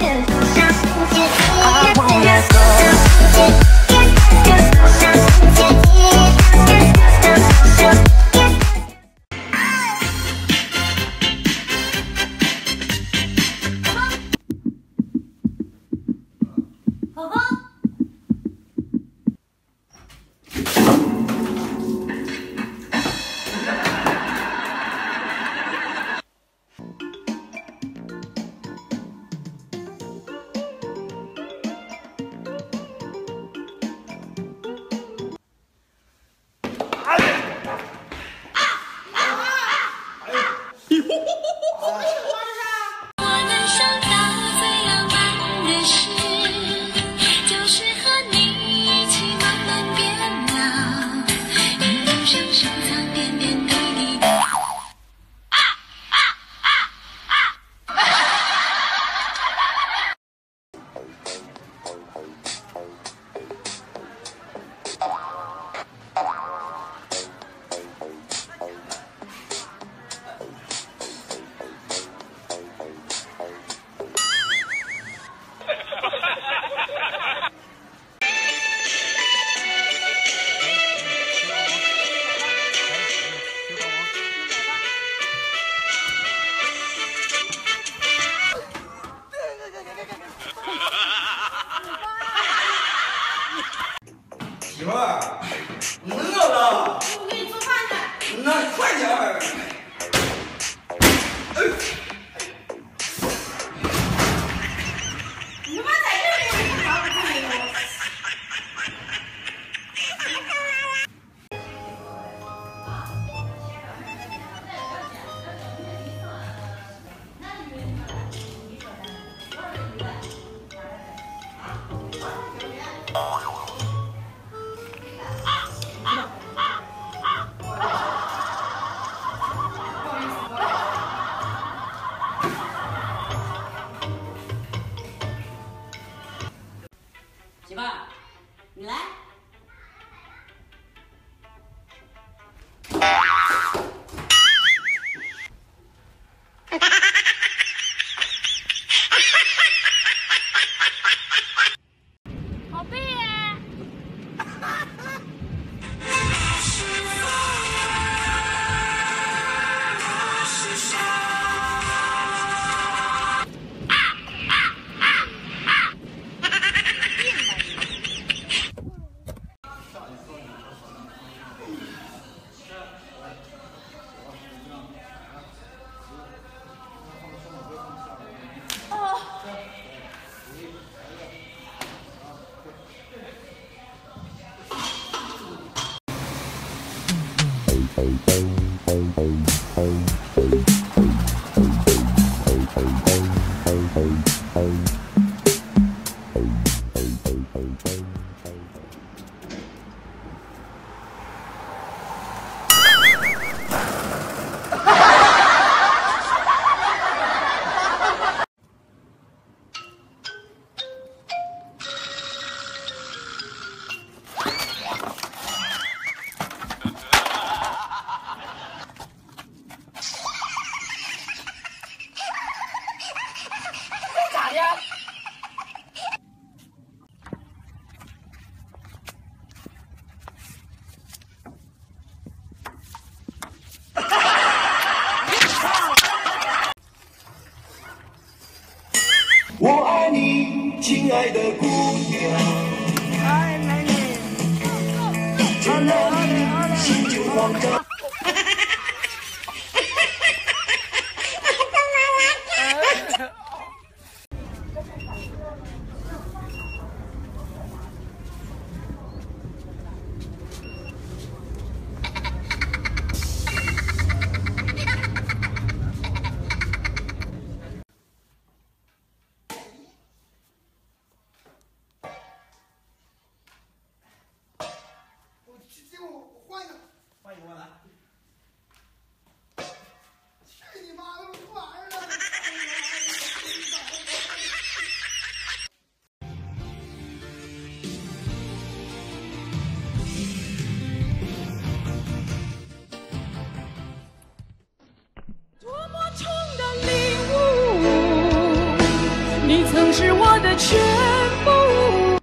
媳妇儿，我饿了。 我给你做饭去。 那快点儿。 你他妈在这里，你干啥不看我？ 媳妇儿，你来。 宝贝呀！ 咋的？ 我爱你，亲爱的姑娘。 哎，美女。 见了你，心就慌张。 换一个，换一个，我来。 你曾是我的全部。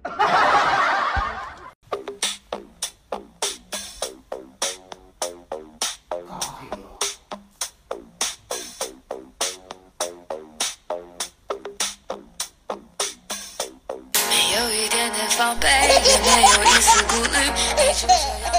没有一点点防备，也没有一丝顾虑，你就这样。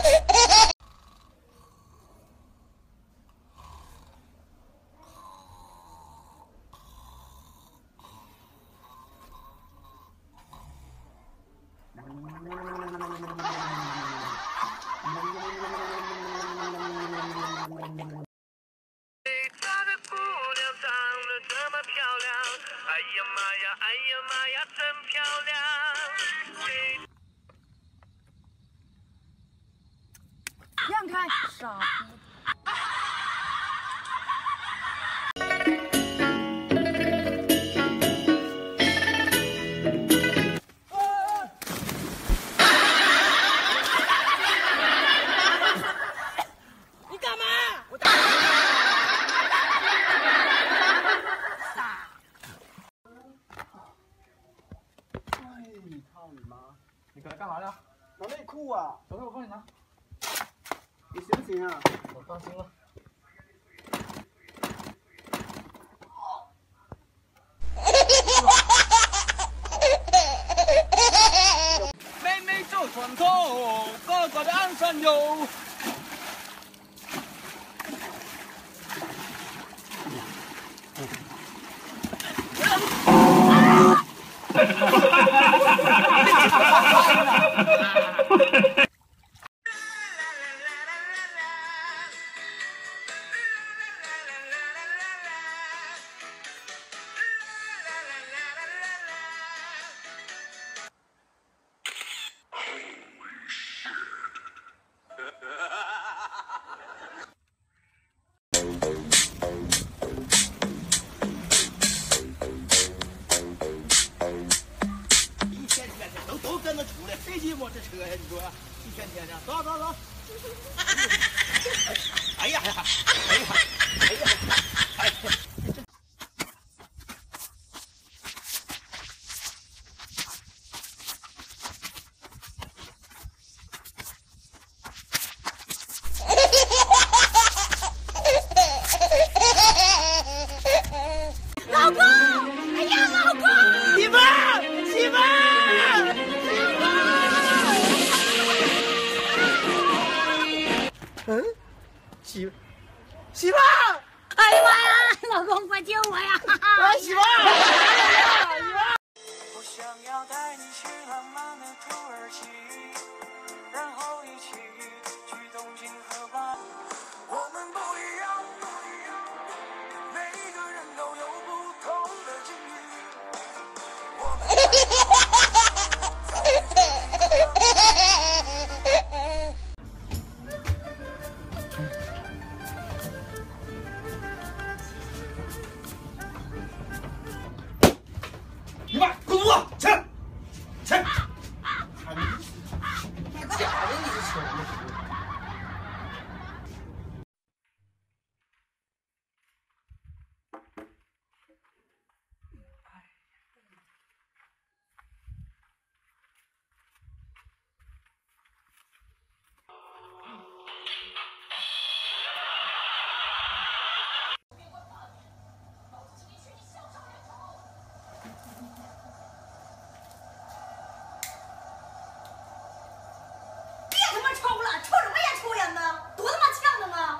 哎呀妈呀，哎呀妈呀，真漂亮！ 让开，傻逼！ 你干嘛？我打你操你妈！你搁这干啥呢？拿内裤啊！等会我帮你拿。你行不行啊？我放心了。妹妹坐船头，哥哥的岸上游。都跟着出来，谁骑摩托车呀？你说，一天天的，走走走。哎呀哎呀哎呀哎呀哎呀！ 老公，哎呀，老公！ 媳妇儿，媳妇儿。嗯，媳妇儿， 哎呀妈呀，老公快救我呀！ 哎，媳妇儿， 我想要带你去浪漫的土耳其，然后一起去东京和巴黎。我们不一样，每个人都有不同的境遇。我们你妈，滚犊子，起来，起来！假的，你是穷的。 他妈抽了，抽什么烟？抽烟呢？多他妈呛的呢！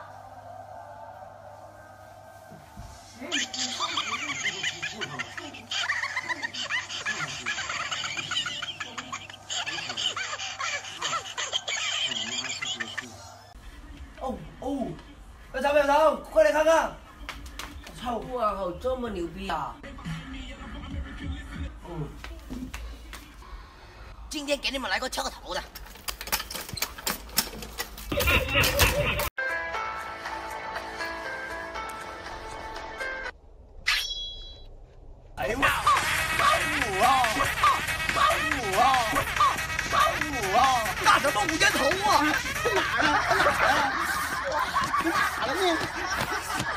哦哦，那张表长，快来看看！我操！ 哇靠，这么牛逼啊！ 嗯， 今天给你们来个敲头的。 哎呀妈！5啊！5啊！5啊！干什么五烟头啊？哪儿呢？哪儿呢？哪儿呢你？